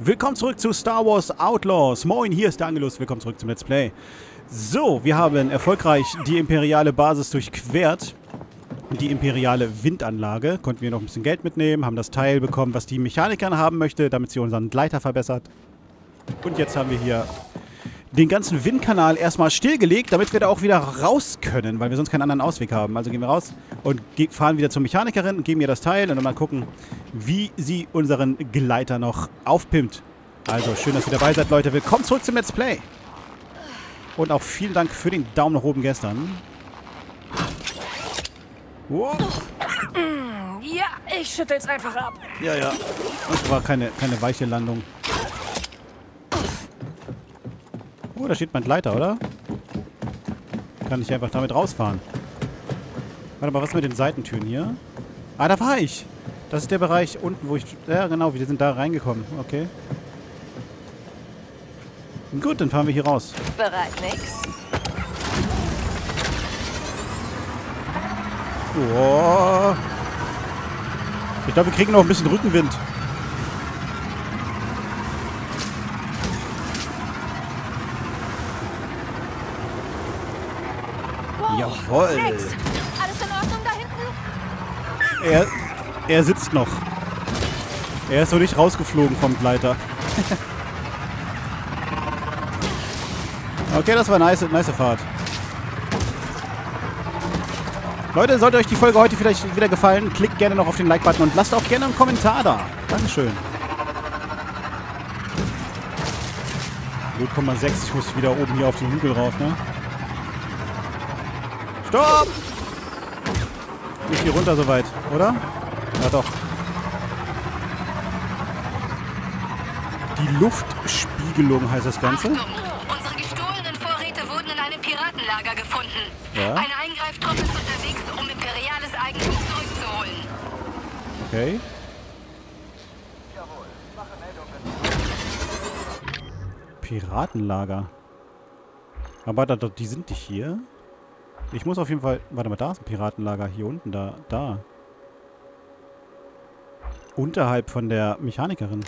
Willkommen zurück zu Star Wars Outlaws. Moin, hier ist der Angelus. Willkommen zurück zum Let's Play. So, wir haben erfolgreich die imperiale Basis durchquert. Die imperiale Windanlage. Konnten wir noch ein bisschen Geld mitnehmen, haben das Teil bekommen, was die Mechanikerin haben möchte, damit sie unseren Gleiter verbessert. Und jetzt haben wir hier den ganzen Windkanal erstmal stillgelegt, damit wir da auch wieder raus können, weil wir sonst keinen anderen Ausweg haben. Also gehen wir raus und fahren wieder zur Mechanikerin und geben ihr das Teil und dann mal gucken, wie sie unseren Gleiter noch aufpimpt. Also schön, dass ihr dabei seid, Leute. Willkommen zurück zum Let's Play. Und auch vielen Dank für den Daumen nach oben gestern. Wow. Ja, ich schüttel's einfach ab. Ja, ja. Das war keine weiche Landung. Oh, da steht mein Gleiter, oder? Kann ich einfach damit rausfahren. Warte mal, was ist mit den Seitentüren hier? Ah, da war ich. Das ist der Bereich unten, wo ich... Ja, genau, wir sind da reingekommen. Okay. Gut, dann fahren wir hier raus. Bereit, nix? Oh. Ich glaube, wir kriegen noch ein bisschen Rückenwind. Wow, Jawohl. nix. Alles in Ordnung da hinten? Er sitzt noch. Er ist noch nicht rausgeflogen vom Gleiter. Okay, das war eine nice Fahrt. Leute, sollte euch die Folge heute vielleicht wieder gefallen, klickt gerne noch auf den Like-Button und lasst auch gerne einen Kommentar da. Dankeschön. 0,6, ich muss wieder oben hier auf den Hügel rauf, ne? Stopp! Nicht hier runter so weit, oder? Ja doch. Die Luftspiegelung heißt das Ganze. Achtung! Unsere gestohlenen Vorräte wurden in einem Piratenlager gefunden. Ja. Eine Eingreiftruppe ist unterwegs, um imperiales Eigentum zurückzuholen. Okay. Piratenlager. Aber die sind nicht hier. Ich muss auf jeden Fall... Warte mal, da ist ein Piratenlager. Hier unten, da. Unterhalb von der Mechanikerin.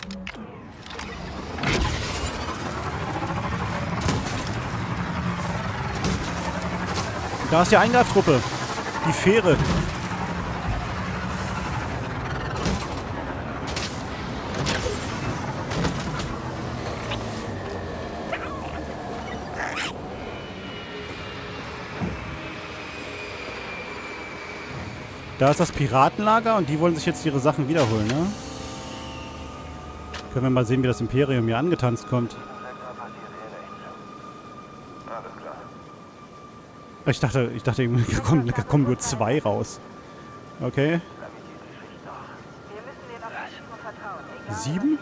Da ist die Eingreiftruppe. Die Fähre. Da ist das Piratenlager und die wollen sich jetzt ihre Sachen wiederholen, ne? Können wir mal sehen, wie das Imperium hier angetanzt kommt. Ich dachte, da kommen nur 2 raus. Okay. 7?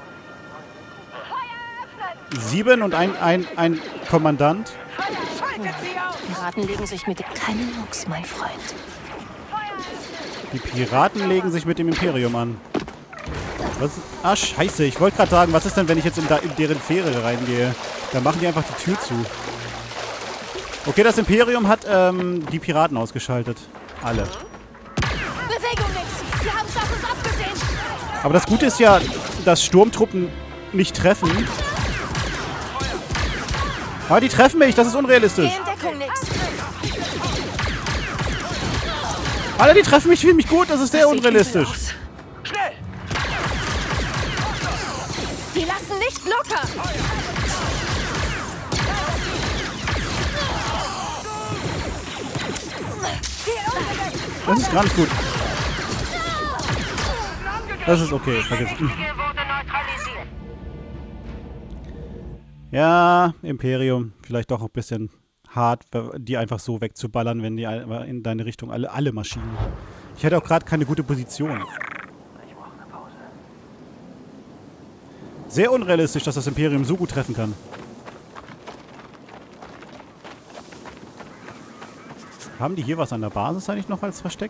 7 und ein Kommandant. Piraten legen sich mit keinen Mucks, mein Freund. Die Piraten legen sich mit dem Imperium an. Was? Ah, scheiße. Ich wollte gerade sagen, was ist denn, wenn ich jetzt in deren Fähre reingehe? Dann machen die einfach die Tür zu. Okay, das Imperium hat die Piraten ausgeschaltet. Alle. Bewegung nix. Sie haben's auf uns abgesehen. Aber das Gute ist ja, dass Sturmtruppen nicht treffen. Aber die treffen mich. Das ist unrealistisch. Geh in Deckung nix. Alter, die treffen mich ziemlich gut. Das ist sehr unrealistisch. Schnell! Die lassen nicht locker. Das ist gar nicht gut. Das ist okay. Vergiss. Wurde neutralisiert. Ja, Imperium. Vielleicht doch ein bisschen hart, die einfach so wegzuballern, wenn die in deine Richtung alle Maschinen. Ich hätte auch gerade keine gute Position. Sehr unrealistisch, dass das Imperium so gut treffen kann. Haben die hier was an der Basis eigentlich noch als Versteck?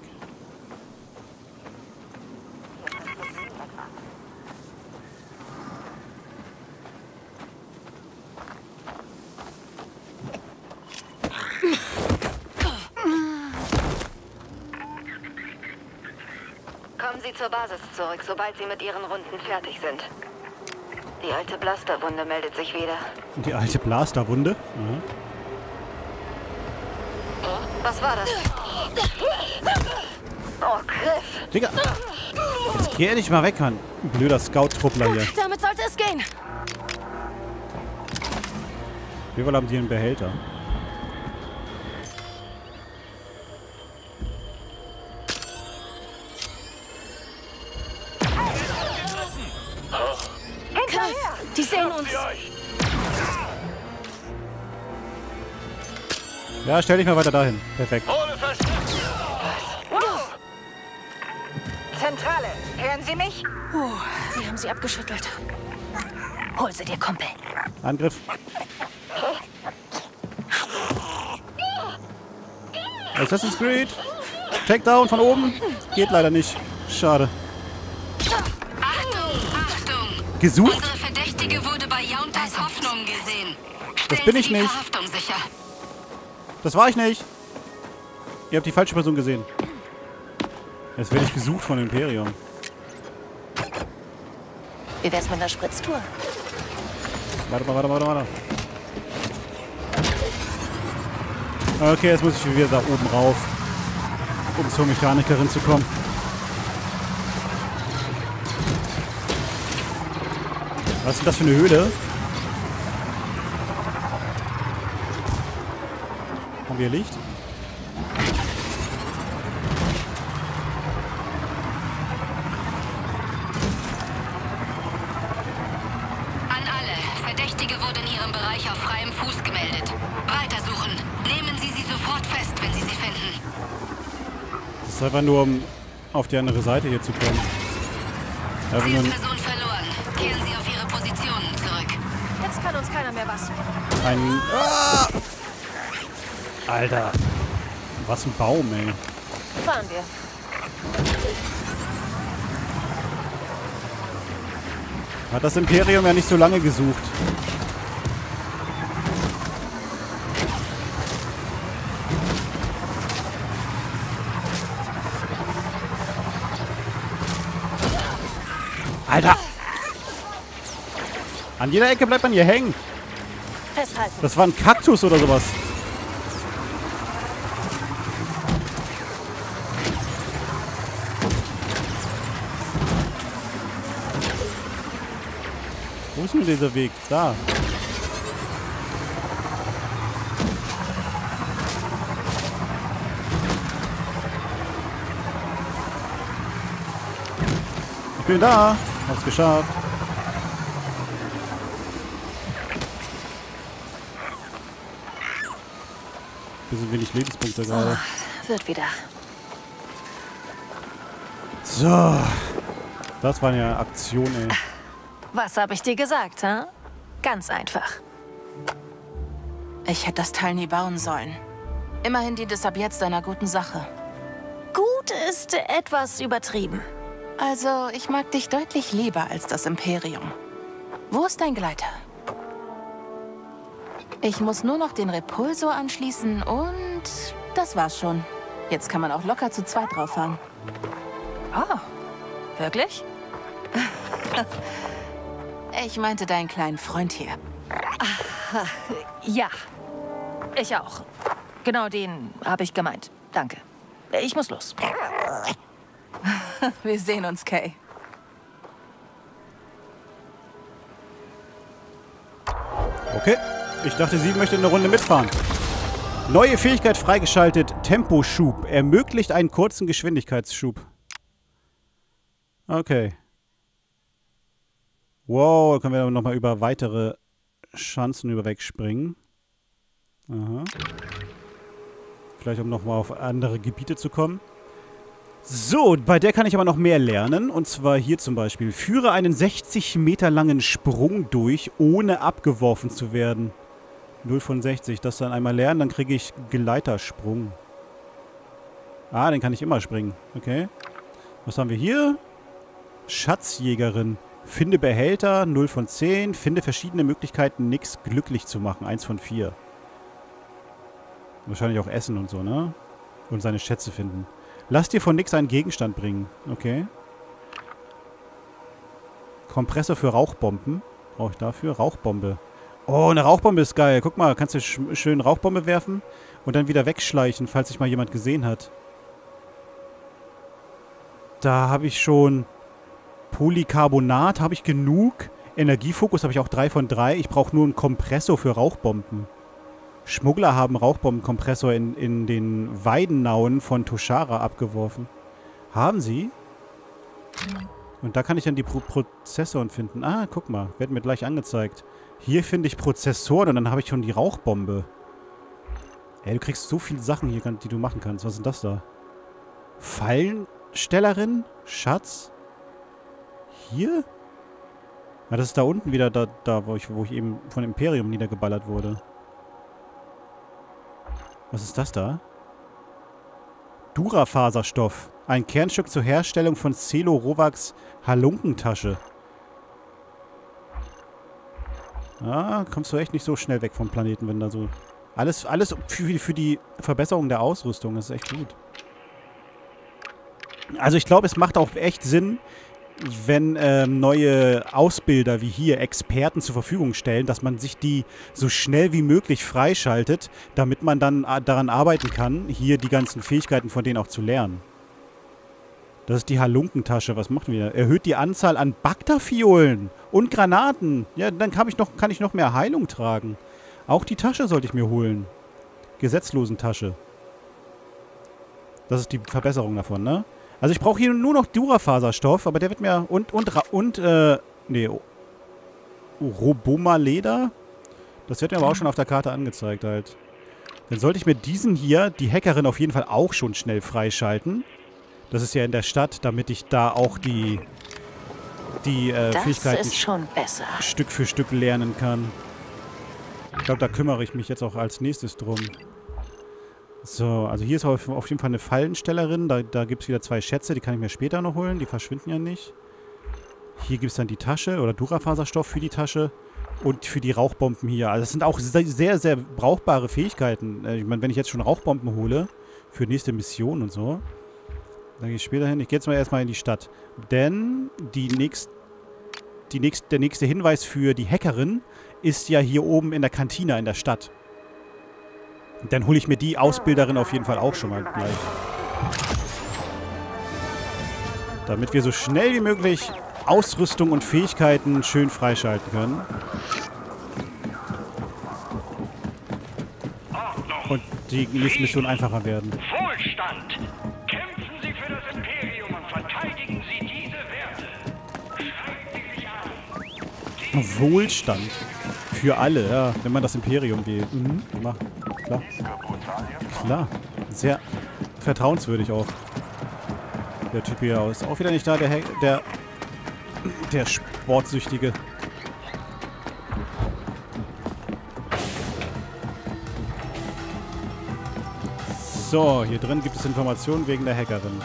Kommen Sie zur Basis zurück, sobald Sie mit Ihren Runden fertig sind. Die alte Blasterwunde meldet sich wieder. Und die alte Blasterwunde. Mhm. Was war das? Oh, Griff. Digga. Jetzt geh endlich mal weg, Mann. Blöder Scout-Truppler hier. Damit sollte es gehen. Wir haben die einen Behälter. Die sehen uns. Ja, stell dich mal weiter dahin. Perfekt. Zentrale, hören Sie mich? Wir haben sie abgeschüttelt. Hol sie dir, Kumpel. Angriff. Assassin's Creed. Takedown von oben. Geht leider nicht. Schade. Achtung! Gesucht? Unsere Verdächtige wurde bei Jauntas Hoffnung gesehen. Das bin ich Sie die nicht. Verhaftung sicher. Das war ich nicht. Ihr habt die falsche Person gesehen. Jetzt werde ich gesucht von Imperium. Wie wär's mit einer Spritztour? Warte. Okay, jetzt muss ich wieder da oben rauf, um zur Mechanikerin zu kommen. Was ist denn das für eine Höhle? Haben wir Licht? An alle. Verdächtige wurde in Ihrem Bereich auf freiem Fuß gemeldet. Weitersuchen. Nehmen Sie sie sofort fest, wenn Sie sie finden. Das ist einfach nur, um auf die andere Seite hier zu kommen. Einfach nur Zielperson verloren. Kehren Sie auf Ihre Positionen zurück. Jetzt kann uns keiner mehr was. ein... Ah! Alter. Was ein Baum, ey. Fahren wir. Hat das Imperium ja nicht so lange gesucht. Alter! An jeder Ecke bleibt man hier hängen. Festhalten. Das war ein Kaktus oder sowas. Wo ist denn dieser Weg? Da. Ich bin da. Hab's geschafft. Bisschen wenig Lebenspunkte gerade. Wird wieder. So. Das war eine Aktion, ey. Was habe ich dir gesagt, hä? Ganz einfach. Ich hätte das Teil nie bauen sollen. Immerhin dient es ab jetzt einer guten Sache. Gut ist etwas übertrieben. Also, ich mag dich deutlich lieber als das Imperium. Wo ist dein Gleiter? Ich muss nur noch den Repulsor anschließen und das war's schon. Jetzt kann man auch locker zu zweit drauffahren. Oh, wirklich? Ich meinte deinen kleinen Freund hier. Ja, ich auch. Genau den habe ich gemeint. Danke. Ich muss los. Wir sehen uns, Kay. Okay. Ich dachte, sie möchte eine Runde mitfahren. Neue Fähigkeit freigeschaltet. Temposchub. Ermöglicht einen kurzen Geschwindigkeitsschub. Okay. Wow, können wir nochmal über weitere Schanzen überwegspringen. Aha. Vielleicht um nochmal auf andere Gebiete zu kommen. So, bei der kann ich aber noch mehr lernen. Und zwar hier zum Beispiel. Führe einen 60 Meter langen Sprung durch, ohne abgeworfen zu werden. 0 von 60. Das dann einmal lernen, dann kriege ich Gleitersprung. Ah, den kann ich immer springen. Okay. Was haben wir hier? Schatzjägerin. Finde Behälter, 0 von 10. Finde verschiedene Möglichkeiten, nix glücklich zu machen. 1 von 4. Wahrscheinlich auch Essen und so, ne? Und seine Schätze finden. Lass dir von nix einen Gegenstand bringen. Okay. Kompressor für Rauchbomben. brauche ich dafür? Rauchbombe. Oh, eine Rauchbombe ist geil. Guck mal, kannst du schön Rauchbombe werfen und dann wieder wegschleichen, falls sich mal jemand gesehen hat. Da habe ich schon Polycarbonat, habe ich genug. Energiefokus habe ich auch 3 von 3. Ich brauche nur einen Kompressor für Rauchbomben. Schmuggler haben Rauchbombenkompressor in den Weidennauen von Toshara abgeworfen. Haben sie? Und da kann ich dann die Prozessoren finden. Ah, guck mal. Werden mir gleich angezeigt. Hier finde ich Prozessoren und dann habe ich schon die Rauchbombe. Ey, du kriegst so viele Sachen hier, die du machen kannst. Was ist denn das da? Fallenstellerin? Schatz? Hier? Ja, das ist da unten wieder, da wo ich eben von Imperium niedergeballert wurde. Was ist das da? Durafaserstoff. Ein Kernstück zur Herstellung von Celo-Rovax Halunkentasche. Ah, kommst du echt nicht so schnell weg vom Planeten, wenn da so... Alles für die Verbesserung der Ausrüstung. Das ist echt gut. Also ich glaube, es macht auch echt Sinn, wenn neue Ausbilder wie hier Experten zur Verfügung stellen, dass man sich die so schnell wie möglich freischaltet, damit man dann daran arbeiten kann, hier die ganzen Fähigkeiten von denen auch zu lernen. Das ist die Halunkentasche. Was machen wir? Erhöht die Anzahl an Bagdafiolen und Granaten. Ja, dann kann ich noch mehr Heilung tragen. Auch die Tasche sollte ich mir holen. Gesetzlosentasche. Das ist die Verbesserung davon, ne? Also ich brauche hier nur noch Durafaserstoff, aber der wird mir... Roboma-Leder? Das wird mir aber auch schon auf der Karte angezeigt halt. Dann sollte ich mir diesen hier, die Hackerin, auf jeden Fall auch schon schnell freischalten. Das ist ja in der Stadt, damit ich da auch die Fähigkeiten schon besser. Stück für Stück lernen kann. Ich glaube, da kümmere ich mich jetzt auch als nächstes drum. So, also hier ist auf jeden Fall eine Fallenstellerin. Da gibt es wieder 2 Schätze, die kann ich mir später noch holen. Die verschwinden ja nicht. Hier gibt es dann die Tasche oder Durafaserstoff für die Tasche und für die Rauchbomben hier. Also das sind auch sehr, sehr brauchbare Fähigkeiten. Ich meine, wenn ich jetzt schon Rauchbomben hole für nächste Mission und so, dann gehe ich später hin. Ich gehe jetzt mal erstmal in die Stadt. Denn der nächste Hinweis für die Hackerin ist ja hier oben in der Kantine in der Stadt. Dann hole ich mir die Ausbilderin auf jeden Fall auch schon mal gleich. Damit wir so schnell wie möglich Ausrüstung und Fähigkeiten schön freischalten können. Und die nächste Mission einfacher werden. Wohlstand! Kämpfen Sie für das Imperium und verteidigen Sie diese Werte. Schreiben Sie sich an. Wohlstand. Für alle, ja. Wenn man das Imperium wählt. Klar. Klar. Sehr vertrauenswürdig auch. Der Typ hier ist auch wieder nicht da, der Sportsüchtige. So, hier drin gibt es Informationen wegen der Hackerin.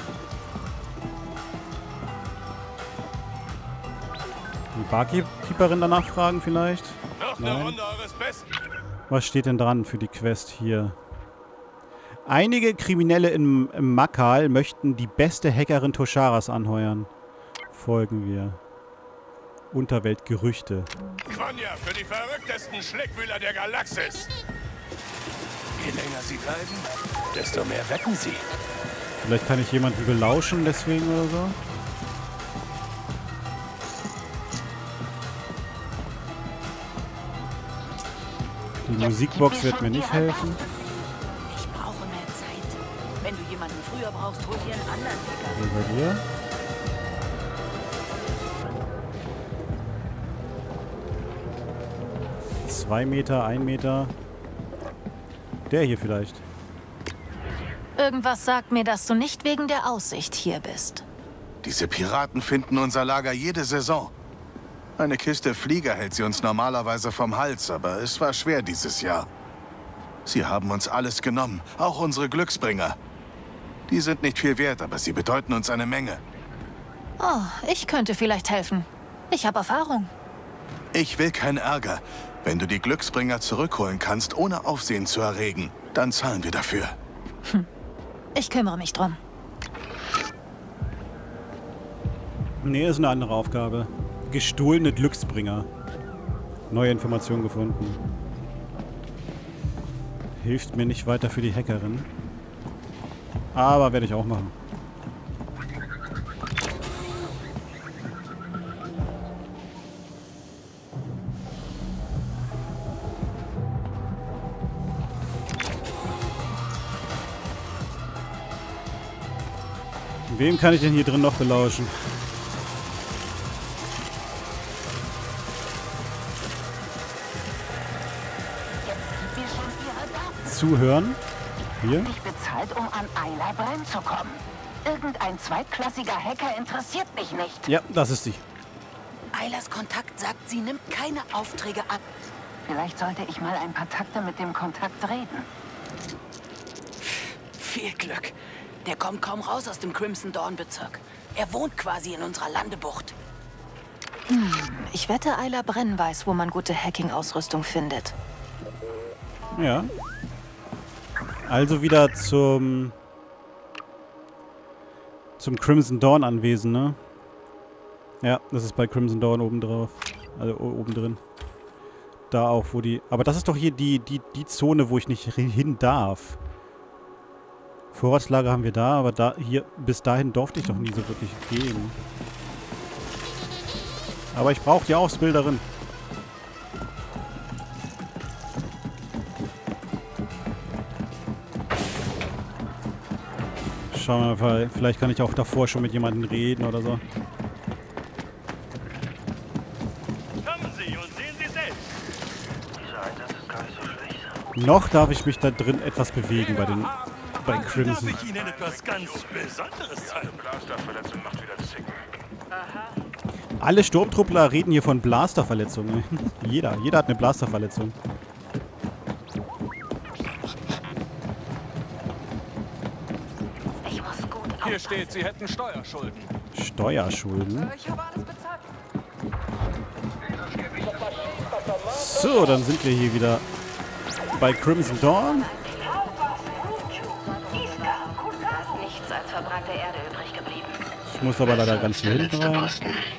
Die Barkeeperin danach fragen vielleicht? Nein. Was steht denn dran für die Quest hier? Einige Kriminelle im Makal möchten die beste Hackerin Tosharas anheuern. Folgen wir. Unterweltgerüchte. Quanya für die verrücktesten Schleckwühler der Galaxis. Je länger sie bleiben, desto mehr wetten sie. Vielleicht kann ich jemanden belauschen deswegen oder so. Die Musikbox wird mir nicht helfen. Ich brauche mehr Zeit. Wenn du jemanden früher brauchst, hol dir einen anderen Hacker. Bei dir? Zwei Meter, 1 Meter. Der hier vielleicht. Irgendwas sagt mir, dass du nicht wegen der Aussicht hier bist. Diese Piraten finden unser Lager jede Saison. Eine Kiste Flieger hält sie uns normalerweise vom Hals, aber es war schwer dieses Jahr. Sie haben uns alles genommen, auch unsere Glücksbringer. Die sind nicht viel wert, aber sie bedeuten uns eine Menge. Oh, ich könnte vielleicht helfen. Ich habe Erfahrung. Ich will keinen Ärger. Wenn du die Glücksbringer zurückholen kannst, ohne Aufsehen zu erregen, dann zahlen wir dafür. Ich kümmere mich drum. Nee, ist eine andere Aufgabe. Gestohlene Glücksbringer. Neue Informationen gefunden. Hilft mir nicht weiter für die Hackerin. Aber werde ich auch machen. Wem kann ich denn hier drin noch belauschen? Zuhören. Hier. Ich bezahlt, um an Ayla Brenn zu kommen. Irgendein zweitklassiger Hacker interessiert mich nicht. Ja, das ist sie. Aylas Kontakt sagt, sie nimmt keine Aufträge an. Vielleicht sollte ich mal ein paar Takte mit dem Kontakt reden. Viel Glück. Der kommt kaum raus aus dem Crimson Dawn-Bezirk. Er wohnt quasi in unserer Landebucht. Ich wette, Ayla Brenn weiß, wo man gute Hacking-Ausrüstung findet. Ja. Also wieder zum Crimson Dawn Anwesen, ne? Ja, das ist bei Crimson Dawn oben drauf. Also oben drin. Da auch, wo die... Aber das ist doch hier die Zone, wo ich nicht hin darf. Vorratslager haben wir da, aber da hier bis dahin durfte ich doch nie so wirklich gehen. Aber ich brauche die Ausbilderin. Schauen wir mal, vielleicht kann ich auch davor schon mit jemandem reden oder so. Kommen Sie und sehen Sie selbst. Dieser Einsatz ist gar nicht so schlecht. Noch darf ich mich da drin etwas bewegen bei Crimson. Darf ich Ihnen etwas ganz Besonderes zeigen? Blasterverletzung macht wieder Zicken. Alle Sturmtruppler reden hier von Blasterverletzungen. Jeder hat eine Blasterverletzung. Hier steht, Sie hätten Steuerschulden. Steuerschulden? So, dann sind wir hier wieder bei Crimson Dawn. Nichts als verbrannte Erde übrig geblieben. Ich muss aber leider ganz hier hinten rein.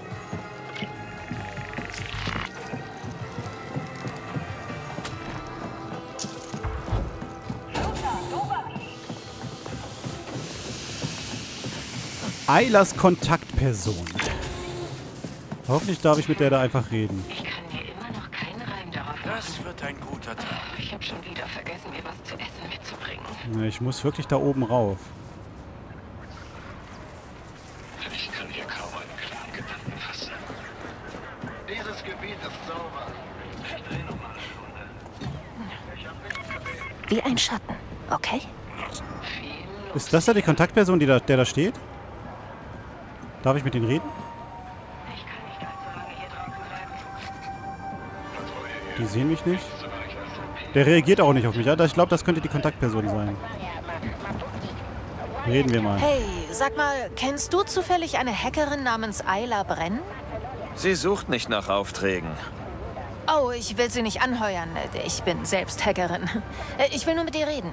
Aylas Kontaktperson. Hoffentlich darf ich mit der da einfach reden. Ich kann mir immer noch keinen Reim darauf machen. Das wird ein guter Tag. Ich habe schon wieder vergessen, mir was zu essen mitzubringen. Ne, ich muss wirklich da oben rauf. Ich kann hier kaum einen klaren Gedanken fassen. Dieses Gebiet ist sauber. Ich drehe noch mal eine Stunde. Wie ein Schatten, okay? Ist das da die Kontaktperson, der da steht? Darf ich mit denen reden? Ich kann nicht allzu lange hier draußen bleiben. Die sehen mich nicht. Der reagiert auch nicht auf mich. Ja, ich glaube, das könnte die Kontaktperson sein. Reden wir mal. Hey, sag mal, kennst du zufällig eine Hackerin namens Ayla Brenn? Sie sucht nicht nach Aufträgen. Oh, ich will sie nicht anheuern. Ich bin selbst Hackerin. Ich will nur mit ihr reden.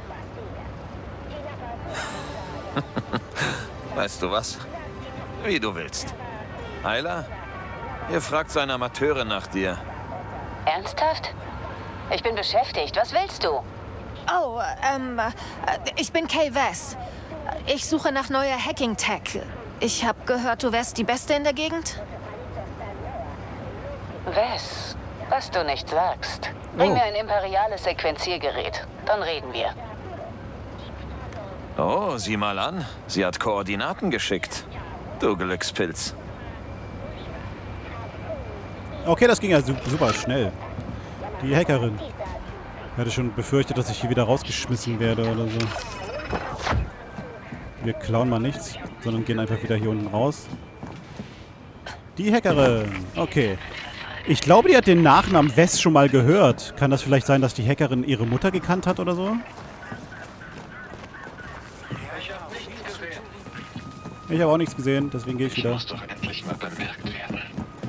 Weißt du was? Wie du willst. Ayla, ihr fragt so eine Amateurin nach dir. Ernsthaft? Ich bin beschäftigt. Was willst du? Oh, ich bin Kay Vess. Ich suche nach neuer Hacking-Tech. Ich habe gehört, du wärst die Beste in der Gegend? Wes, was du nicht sagst. Bring mir ein imperiales Sequenziergerät. Dann reden wir. Oh, sieh mal an. Sie hat Koordinaten geschickt. Du Glückspilz. Okay, das ging ja super schnell. Die Hackerin. Ich hatte schon befürchtet, dass ich hier wieder rausgeschmissen werde oder so. Wir klauen mal nichts, sondern gehen einfach wieder hier unten raus. Die Hackerin. Okay. Ich glaube, die hat den Nachnamen Wes schon mal gehört. Kann das vielleicht sein, dass die Hackerin ihre Mutter gekannt hat oder so? Ich habe auch nichts gesehen, deswegen gehe ich wieder. Muss doch endlich mal bemerkt werden.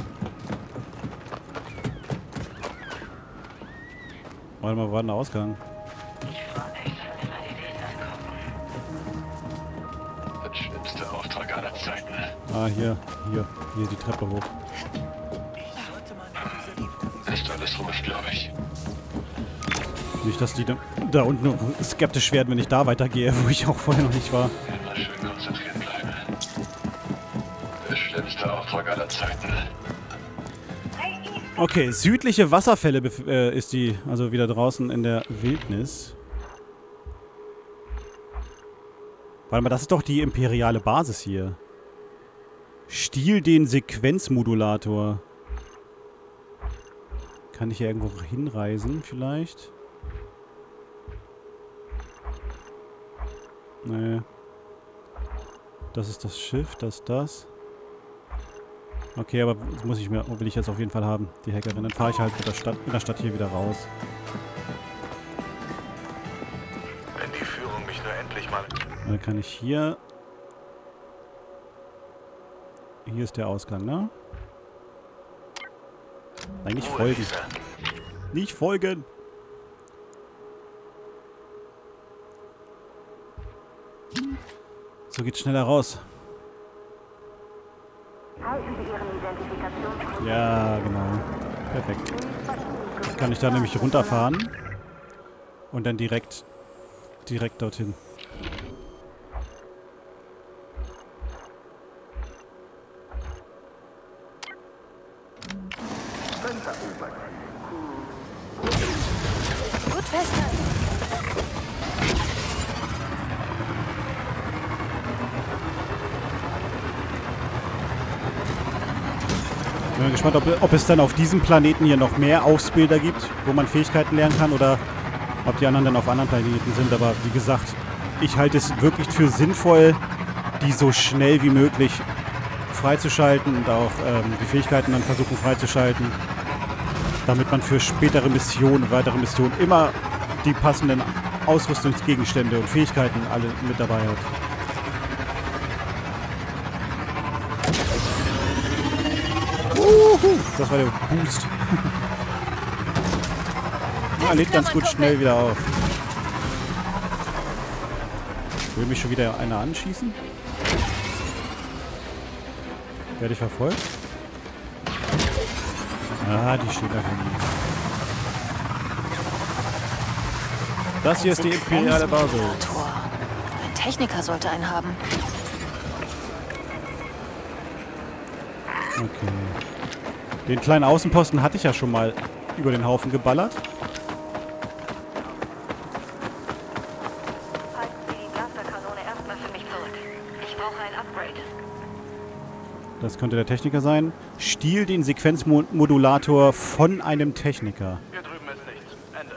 Warte mal, wo war denn der Ausgang? Der schlimmste Auftrag aller Zeiten. Ah, hier die Treppe hoch. Ist alles ruhig, glaube ich. Nicht, dass die da unten skeptisch werden, wenn ich da weitergehe, wo ich auch vorher noch nicht war. Immer schön konzentriert bleiben. Der schlimmste Auftrag aller Zeiten. Okay, südliche Wasserfälle ist die, also wieder draußen in der Wildnis. Warte mal, das ist doch die imperiale Basis hier. Stiehl den Sequenzmodulator. Kann ich hier irgendwo hinreisen, vielleicht? Nee. Das ist das Schiff, das. Okay, aber will ich jetzt auf jeden Fall haben, die Hackerin. Dann fahre ich halt mit der Stadt hier wieder raus. Wenn die Führung mich nur endlich mal... Dann kann ich hier... Hier ist der Ausgang, ne? Nein, nicht folgen. Nicht folgen! So geht's schneller raus. Ja, genau. Perfekt. Jetzt kann ich da nämlich runterfahren. Und dann direkt dorthin. Gut festhalten. Ich bin gespannt, ob es dann auf diesem Planeten hier noch mehr Ausbilder gibt, wo man Fähigkeiten lernen kann, oder ob die anderen dann auf anderen Planeten sind. Aber wie gesagt, ich halte es wirklich für sinnvoll, die so schnell wie möglich freizuschalten und auch die Fähigkeiten dann versuchen freizuschalten, damit man für spätere Missionen, weitere Missionen immer die passenden Ausrüstungsgegenstände und Fähigkeiten alle mit dabei hat. Das war der Boost. Er lädt ganz gut schnell wieder auf. Will mich schon wieder einer anschießen? Werde ich verfolgt? Ah, die steht da hinten. Das hier ist die imperiale Basis. Ein Techniker sollte einen haben. Okay. Den kleinen Außenposten hatte ich ja schon mal über den Haufen geballert. Halten Sie die Blasterkanone erstmal für mich zurück. Ich brauche ein Upgrade. Das könnte der Techniker sein. Stiehl den Sequenzmodulator von einem Techniker. Hier drüben ist nichts. Ende.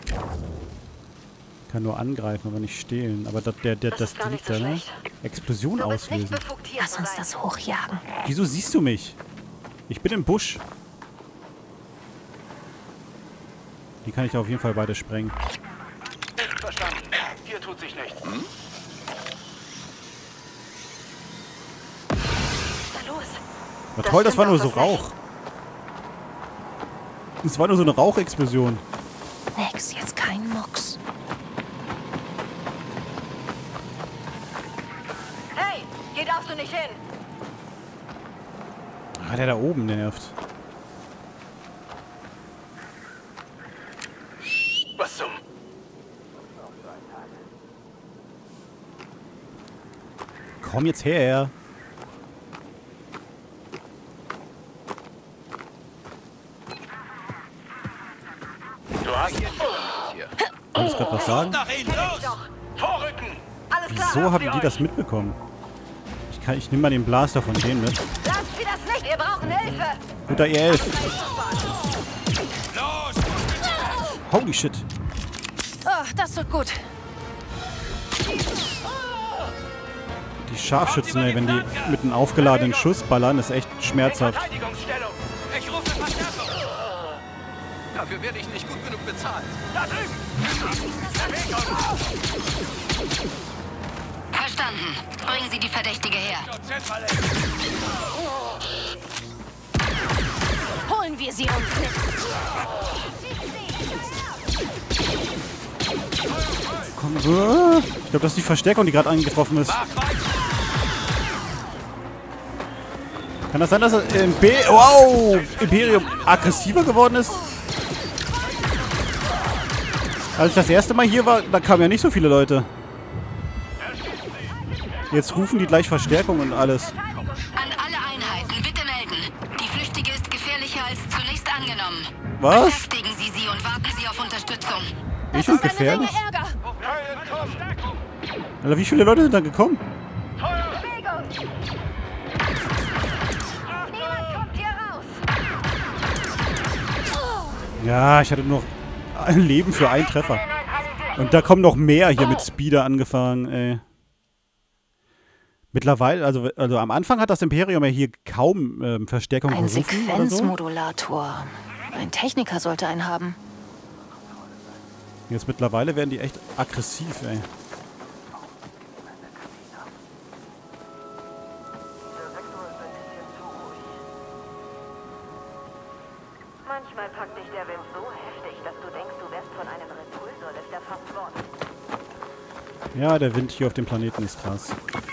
Kann nur angreifen, aber nicht stehlen. Aber das liegt da, ne? Explosion auslösen. Lass uns das hochjagen. Wieso siehst du mich? Ich bin im Busch. Die kann ich auf jeden Fall beide sprengen. Nicht verstanden. Hier tut sich nichts. Na toll, das war nur so Rauch. Das war nur so eine Rauchexplosion. Nix, jetzt kein Mucks. Hey, hier darfst du nicht hin. Ah, der da oben nervt. Was zum... Komm jetzt her. Du hast hier... Kannst du gerade was sagen? Vorrücken! Alles klar. Wieso haben die das mitbekommen? Ich nehme mal den Blaster von denen mit. Lasst sie das nicht. Wir brauchen Hilfe. Guter E11. Holy shit. Oh, das tut gut. Die Scharfschützen, ey, wenn die mit einem aufgeladenen Schuss ballern, ist echt schmerzhaft. Verteidigungsstellung! Ich rufe Verstärkung! Dafür werde ich nicht gut genug bezahlt. Da drüben! Verstanden. Bringen Sie die Verdächtige her. Holen wir sie uns mit. Komm, ich glaube, das ist die Verstärkung, die gerade angetroffen ist. Kann das sein, dass das Imperium aggressiver geworden ist? Als ich das erste Mal hier war, da kamen ja nicht so viele Leute. Jetzt rufen die gleich Verstärkung und alles. An alle Einheiten, bitte melden. Die Flüchtige ist gefährlicher als zunächst angenommen. Was? Beschäftigen Sie sie und warten Sie auf Unterstützung. Ich bin gefährlich. Alter, wie viele Leute sind da gekommen? Ja, ich hatte nur noch ein Leben für einen Treffer. Und da kommen noch mehr hier mit Speeder angefangen, ey. Mittlerweile, also am Anfang hat das Imperium ja hier kaum Verstärkung Ein gerufen oder so. Sequenzmodulator. Ein Techniker sollte einen haben. Jetzt mittlerweile werden die echt aggressiv, ey. Manchmal packt dich der Wind so heftig, dass du denkst, du wärst von einem Repulsorlift erfasst worden. Ja, der Wind hier auf dem Planeten ist krass.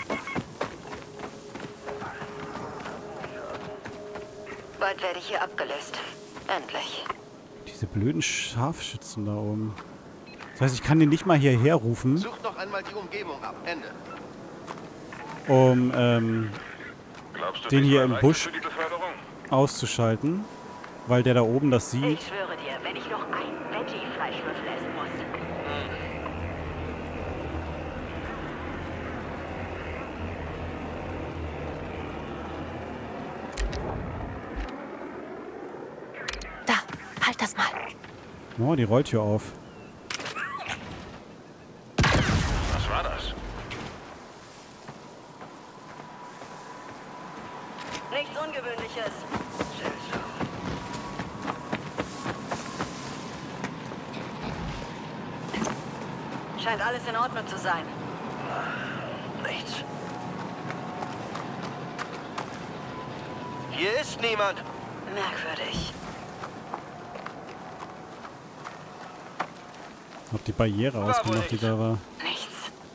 Bald werde ich hier abgelöst. Endlich. Diese blöden Scharfschützen da oben. Das heißt, ich kann den nicht mal hierher rufen. Sucht noch einmal die Umgebung ab. Ende. Um, den hier im Busch auszuschalten. Weil der da oben das sieht. Ich schwöre dir, wenn ich noch einen Veggie-Fleischwürfel essen muss. Da, halt das mal. Oh, die Rolltür auf. Was war das? Nichts Ungewöhnliches. Seltsam. Scheint alles in Ordnung zu sein. Nichts. Hier ist niemand. Merkwürdig. Hab die Barriere ausgemacht, die da war. Nichts.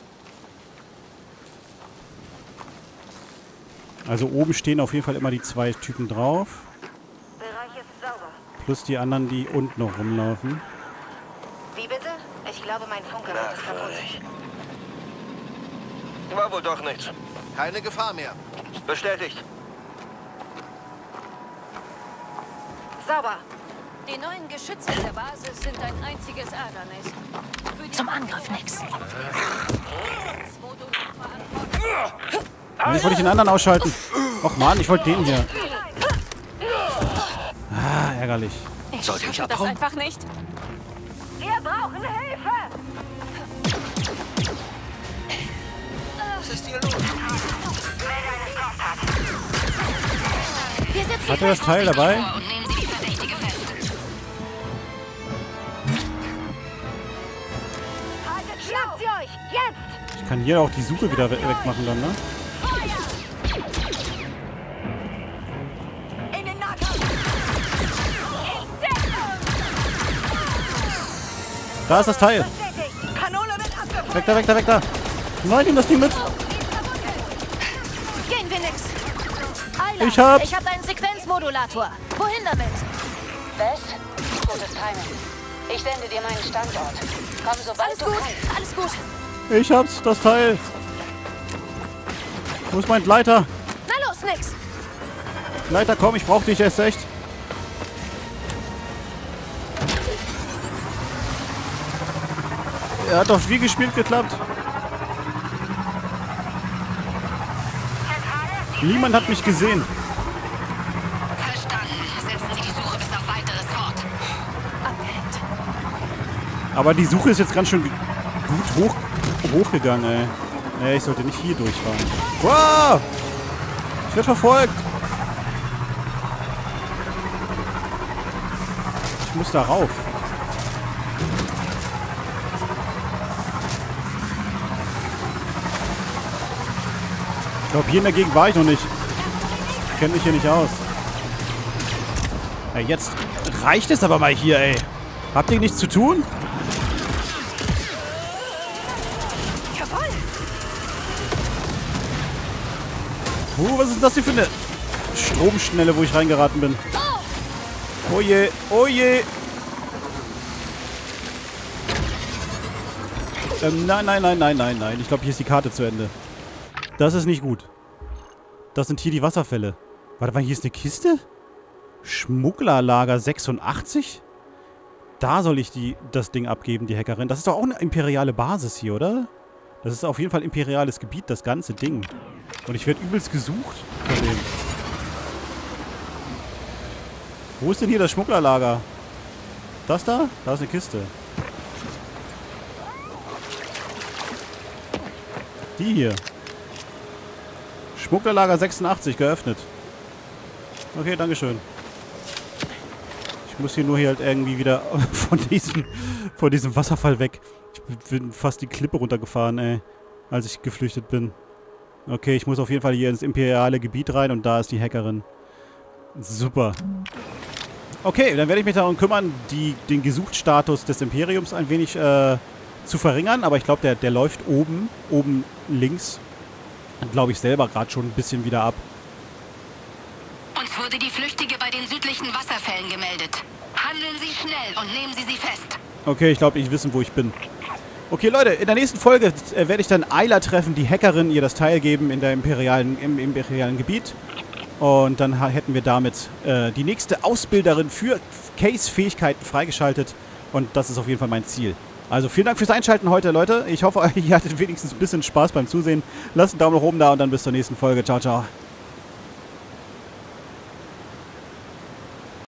Also oben stehen auf jeden Fall immer die zwei Typen drauf. Bereich ist sauber. Plus die anderen, die unten noch rumlaufen. Wie bitte? Ich glaube, mein Funkgerät ist kaputt. War wohl doch nichts. Keine Gefahr mehr. Bestätigt. Sauber. Die neuen Geschütze der Basis sind ein einziges Ärgernis. Zum Angriff nix. Jetzt wollte ich den anderen ausschalten. Och man, ich wollte den hier. Ah, ärgerlich. Ich schaffe das einfach nicht. Wir brauchen Hilfe! Was ist hier los? Wir sitzen Hat er das Teil dabei? Und nehmen Sie die Verdächtige fest. Haltet, schnappt sie euch! Jetzt! Ich kann hier auch die Suche wieder wegmachen dann, ne? In den Nahkampf! Da ist das Teil. Kanone wird abgefangen! Weg da, weg da, weg da. Nein, nimm das Ding mit. Gehen wir nix. Ayla, Ich hab einen Sequenzmodulator. Wohin damit? Was? Gutes Timing. Ich sende dir meinen Standort. Komm, sobald Alles du gut, kannst. alles gut. Ich hab's, das Teil. Wo ist mein Gleiter? Na los, nix. Gleiter, komm, ich brauch dich erst echt. Er hat doch wie gespielt geklappt. Niemand hat mich gesehen. Verstanden. Setzen Sie die Suche bis auf Weiteres fort. Abgehängt. Aber die Suche ist jetzt ganz schön gut hochgegangen, ey. Nee, ich sollte nicht hier durchfahren. Wow! Ich werde verfolgt. Ich muss da rauf. Ich glaube, hier in der Gegend war ich noch nicht. Ich kenne mich hier nicht aus. Ey, jetzt reicht es aber mal hier, ey. Habt ihr nichts zu tun? Jawohl. Was ist das hier für eine Stromschnelle, wo ich reingeraten bin. Oh je, oh je. Nein, nein, nein, nein, nein, nein. Ich glaube, hier ist die Karte zu Ende. Das ist nicht gut. Das sind hier die Wasserfälle. Warte mal, hier ist eine Kiste? Schmugglerlager 86? Da soll ich das Ding abgeben, die Hackerin. Das ist doch auch eine imperiale Basis hier, oder? Das ist auf jeden Fall imperiales Gebiet, das ganze Ding. Und ich werde übelst gesucht von dem. Wo ist denn hier das Schmugglerlager? Das da? Da ist eine Kiste. Die hier. Schmugglerlager 86, geöffnet. Okay, dankeschön. Ich muss hier nur halt irgendwie wieder von diesem Wasserfall weg. Ich bin fast die Klippe runtergefahren, ey. Als ich geflüchtet bin. Okay, ich muss auf jeden Fall hier ins imperiale Gebiet rein und da ist die Hackerin. Super. Okay, dann werde ich mich darum kümmern, den Gesuchtstatus des Imperiums ein wenig zu verringern. Aber ich glaube, der läuft oben links, glaube ich, selber gerade schon ein bisschen wieder ab. Uns wurde die Flüchtige bei den südlichen Wasserfällen gemeldet. Handeln Sie schnell und nehmen Sie sie fest. Okay, ich glaube, ich wissen, wo ich bin. Okay, Leute, in der nächsten Folge werde ich dann Ayla treffen, die Hackerin, ihr das Teil geben im imperialen Gebiet. Und dann hätten wir damit die nächste Ausbilderin für Case-Fähigkeiten freigeschaltet. Und das ist auf jeden Fall mein Ziel. Also vielen Dank fürs Einschalten heute, Leute. Ich hoffe, ihr hattet wenigstens ein bisschen Spaß beim Zusehen. Lasst einen Daumen nach oben da und dann bis zur nächsten Folge. Ciao, ciao.